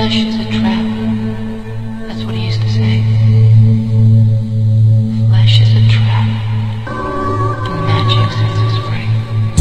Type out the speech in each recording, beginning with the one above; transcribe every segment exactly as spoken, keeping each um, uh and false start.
Flesh is a trap. That's what he used to say. Flesh is a trap, and magic sets us free.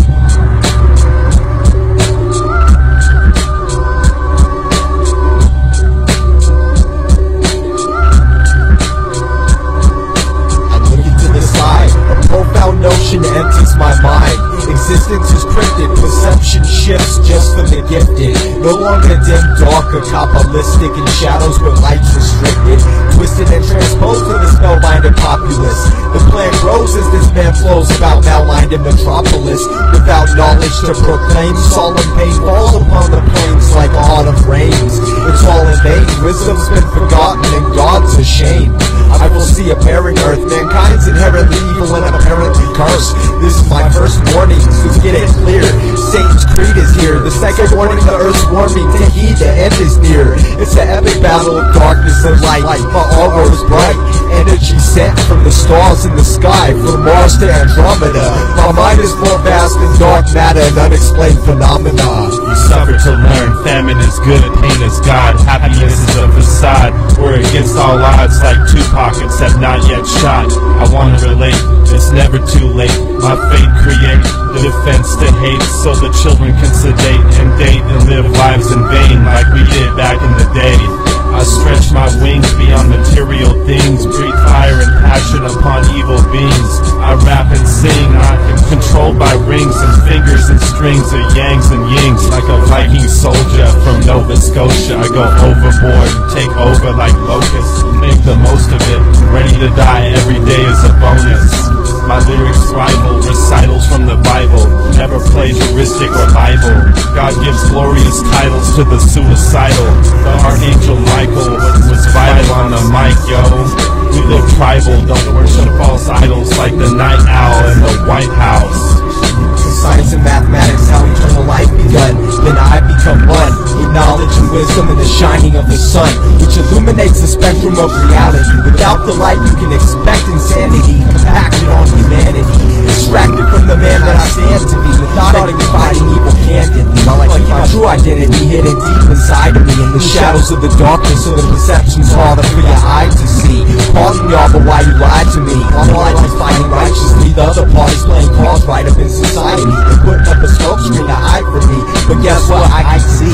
I look into the sky, a profound notion empties my mind. Existence is cryptic, perception shifts just for the gifted. No longer dim, dark, or Kabbalistic in shadows where light's restricted. Twisted and transposed to the spell-minded populace. The plan grows as this man flows about mal-minded metropolis. Without knowledge to proclaim, solemn pain falls upon the plains like autumn rains. It's all in vain, wisdom's been forgotten and God's ashamed. I will see a barren earth, mankind's inherently evil and apparently cursed. This is my first warning, so to get it clear, Satan's creed is here. The second warning, the earth's warning, take heed, the end is near. It's an epic battle of darkness and light, my aura is bright. Energy sent from the stars in the sky, from Mars to Andromeda. My mind is more vast than dark matter and unexplained phenomena. You suffer to learn, famine is good, pain is God. Happiness is a facade, we're against all odds like two pockets have not yet shot. I wanna relate, it's never too late. My fate create the defense to hate, so the children can sedate and date and live lives in vain like we did back in the day. I stretch my wings beyond material things, breathe fire and passion upon evil beings. I rap and sing, I am controlled by rings and fingers and strings of yangs and yings. Like a Viking soldier from Nova Scotia, I go overboard and take over like locusts. Make the most of it, ready to die every day is a bonus. My lyrics rival recitals from the Bible, never plagiaristic or libel. God gives glorious titles to the suicidal. The Archangel Michael was vital on the mic, yo. We live tribal, don't worship false idols like the night owl in the White House. Science and mathematics, how eternal life begun. Then I become one, with knowledge and wisdom and the shining of the sun, which illuminates the spectrum of reality. Without the light you can expect insanity, compacted on humanity, extracted from the man that I stand to be, methodically fighting evil candidly. I keep my true identity hidden deep inside of me, in the shadows of the darkness, so the perception's harder for your eye to see. Pardon y'all, but why you lied to me? One party's fighting righteously, the other party's playing cards right up in society. They're putting up a smoke screen to hide from me, but guess what? I, I see.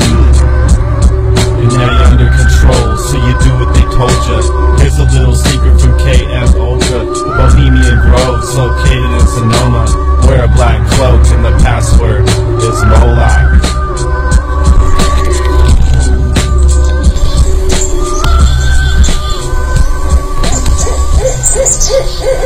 And now you're under control, so you do what they told you. Here's a little secret from K M Ultra. Bohemian Grove's located in Sonoma. Wear a black cloak and the password is Moloch.